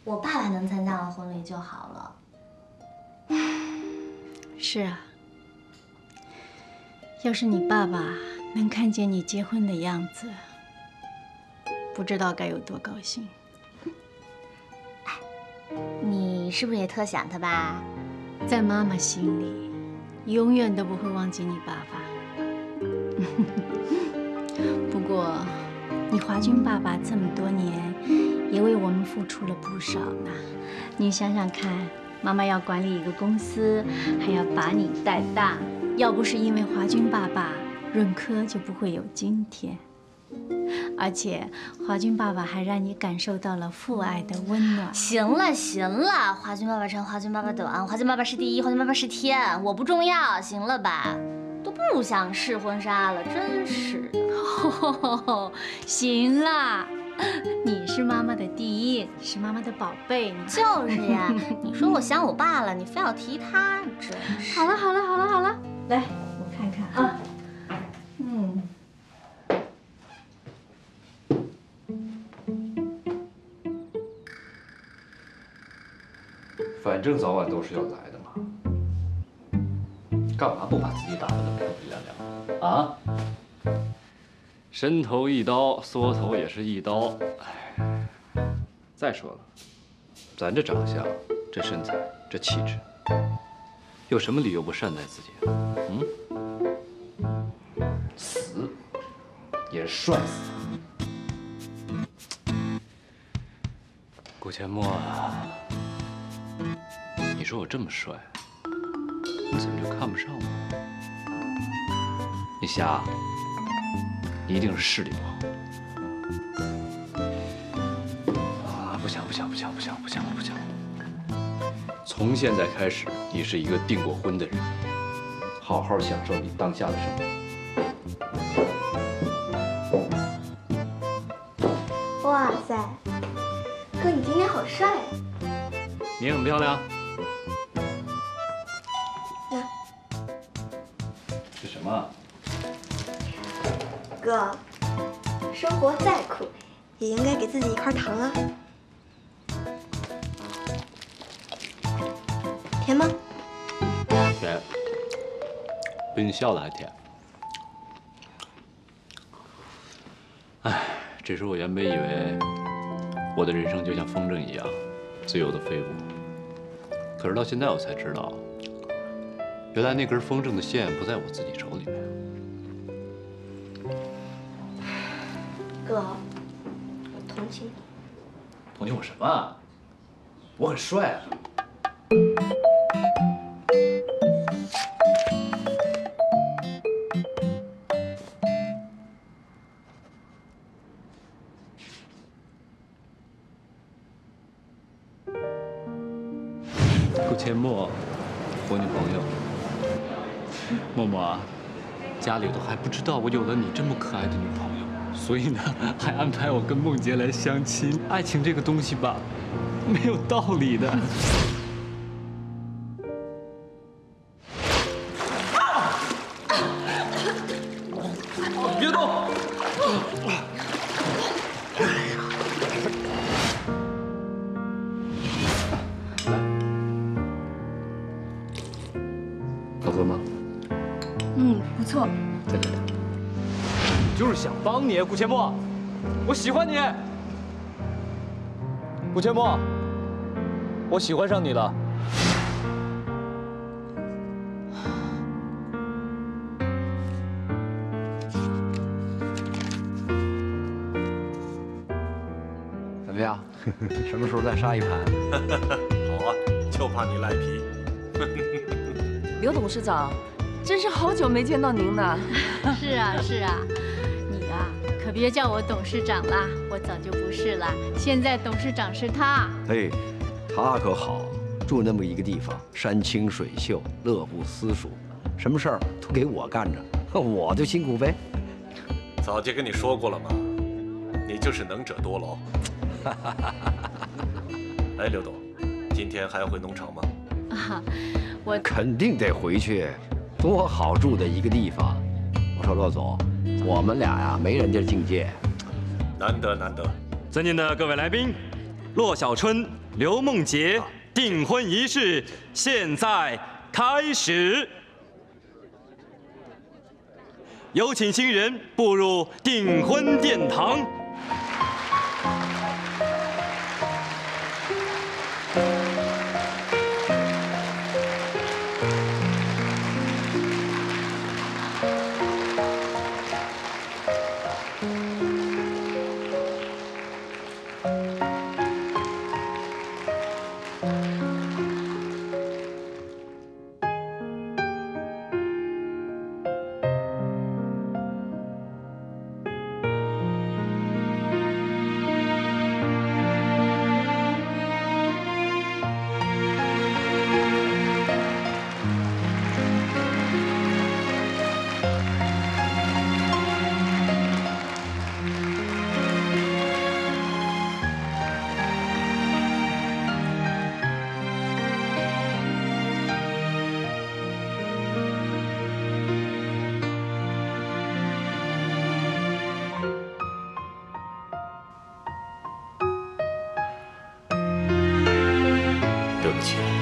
我爸爸能参加我婚礼就好了。 是啊，要是你爸爸能看见你结婚的样子，不知道该有多高兴。 哎，你是不是也特想他吧？ 在妈妈心里，永远都不会忘记你爸爸。不过，你华军爸爸这么多年，也为我们付出了不少呢。你想想看，妈妈要管理一个公司，还要把你带大，要不是因为华军爸爸，润科就不会有今天。而且，华军爸爸还让你感受到了父爱的温暖。 行了行了，华军爸爸长，华军爸爸短，华军爸爸是第一，华军爸爸是天，我不重要，行了吧？都不想试婚纱了，真是的。 行啦，你是妈妈的第一，是妈妈的宝贝。 就是呀，你说我想我爸了，你非要提他，真是。 好了好了好了好了，来，我看看啊， 反正早晚都是要来的嘛，干嘛不把自己打扮得漂漂亮亮啊？伸头一刀，缩头也是一刀。哎，再说了，咱这长相、这身材、这气质，有什么理由不善待自己？死也是帅死。顾阡陌啊，你说我这么帅，你怎么就看不上我？你瞎，你一定是视力不好。啊，不行不行不行不行不行不行！从现在开始，你是一个订过婚的人，好好享受你当下的生活。 哇塞，哥，你今天好帅啊！ 你也很漂亮。这什么？ 哥，生活再苦，也应该给自己一块糖啊。甜吗？ 甜，比你笑的还甜。哎，这时候我原本以为我的人生就像风筝一样，自由的飞舞。可是到现在我才知道，原来那根风筝的线不在我自己手里面。 哥，我同情你。 同情我什么啊？我很帅啊！顾阡陌，我女朋友。默默啊，家里头还不知道我有了你这么可爱的女朋友，所以呢，还安排我跟梦洁来相亲。爱情这个东西吧，没有道理的。别动！好喝吗？ 不错。 再来点。我就是想帮你，顾阡陌，我喜欢你。顾阡陌，我喜欢上你了。 怎么样？什么时候再杀一盘？ 好啊，就怕你赖皮。 刘董事长，真是好久没见到您呢。 是啊是啊，你啊可别叫我董事长啦，我早就不是了。现在董事长是他。 嘿，他可好，住那么一个地方，山清水秀，乐不思蜀，什么事儿都给我干着，我就辛苦呗。 早就跟你说过了嘛，你就是能者多劳。哎，刘董，今天还要回农场吗？ 啊，我肯定得回去，多好住的一个地方。我说骆总，我们俩呀没人家境界。 难得难得。 尊敬的各位来宾， 骆小春、刘梦洁订婚仪式现在开始。有请新人步入订婚殿堂。 对不起。